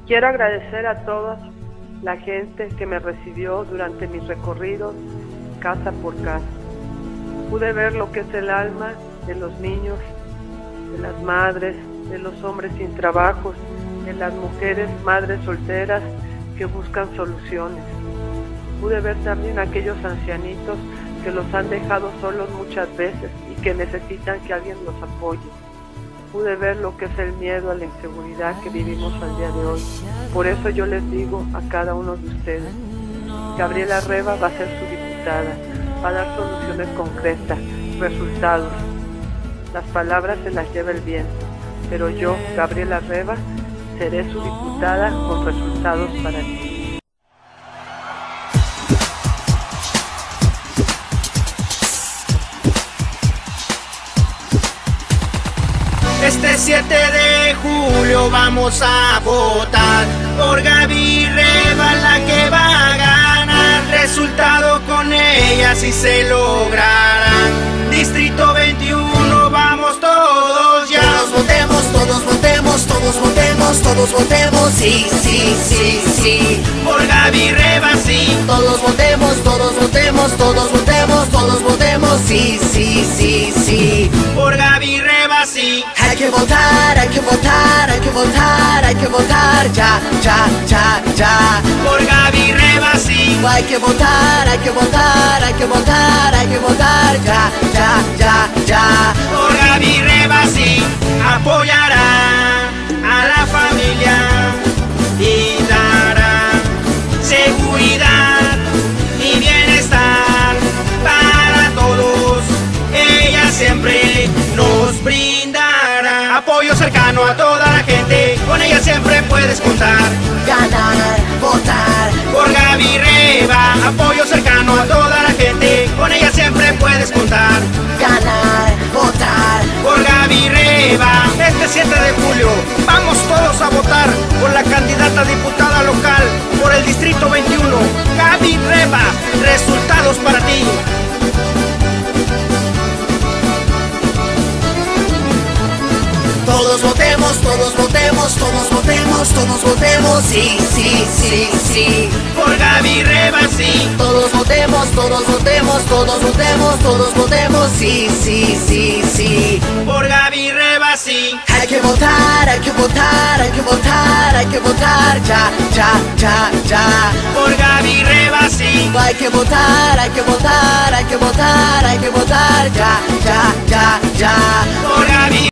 Quiero agradecer a toda la gente que me recibió durante mis recorridos casa por casa. Pude ver lo que es el alma de los niños, de las madres, de los hombres sin trabajos, de las mujeres madres solteras que buscan soluciones. Pude ver también a aquellos ancianitos que los han dejado solos muchas veces y que necesitan que alguien los apoye. Pude ver lo que es el miedo a la inseguridad que vivimos al día de hoy. Por eso yo les digo a cada uno de ustedes, Gabriela Reva va a ser su diputada, va a dar soluciones concretas, resultados. Las palabras se las lleva el viento, pero yo, Gabriela Reva, seré su diputada con resultados para ti. Este 7 de julio vamos a votar por Gaby Reva, la que va a ganar. Resultado con ella si se logrará. Distrito 21, vamos todos ya. Todos votemos, todos votemos, todos votemos, todos votemos, sí, sí, sí, sí. Por Gaby Reva, sí. Todos votemos, todos votemos, todos votemos, todos votemos, sí, sí, sí, sí. Por Gaby Reva, sí. Hay que votar, hay que votar, hay que votar, hay que votar, ya, ya, ya, ya. Por Gaby Reva, sí. Hay que votar, hay que votar, hay que votar, hay que votar, ya, ya, ya, ya. Por Gaby Reva, sí. Apoyará a la familia y dará seguridad y bienestar para todos. Ella siempre nos brindará apoyo cercano a toda la gente. Con ella siempre puedes contar. Ganar, votar. Por Gaby Reva, apoyo cercano a toda la gente. Con ella siempre puedes contar. Ganar, votar. Por Gaby Reva, este 7 de julio, vamos todos a votar por la candidata a diputada local por el Distrito 21, Gaby Reva. Resultados para ti. Todos votemos, todos votemos, todos votemos, todos votemos, sí, sí, sí, sí. Por Gaby Reva, sí. Todos votemos, todos votemos, todos votemos, todos votemos, sí, sí, sí, sí. Por Gaby Reva, sí. Hay que votar, hay que votar, hay que votar, hay que votar, ya, ya, ya, ya. Por Gaby Reva, sí. Hay que votar, hay que votar, hay que votar, hay que votar, ya, ya, ya, ya. Por Gaby